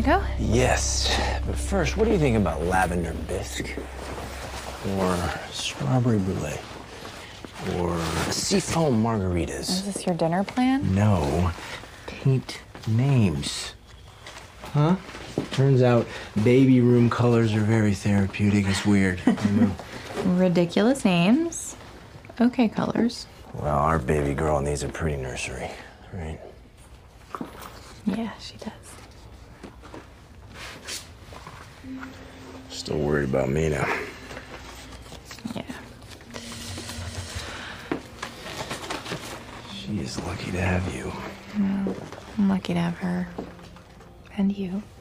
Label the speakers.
Speaker 1: go?
Speaker 2: Yes, but first, what do you think about lavender bisque? Or strawberry brulee? Or seafoam margaritas?
Speaker 1: Is this your dinner plan?
Speaker 2: No, paint names. Huh? Turns out baby room colors are very therapeutic. It's weird.
Speaker 1: Ridiculous names. Okay colors.
Speaker 2: Well, our baby girl needs a pretty nursery, right?
Speaker 1: Yeah, she does.
Speaker 2: Still worried about me now.
Speaker 1: Yeah.
Speaker 2: She is lucky to have you.
Speaker 1: Well, I'm lucky to have her. And you.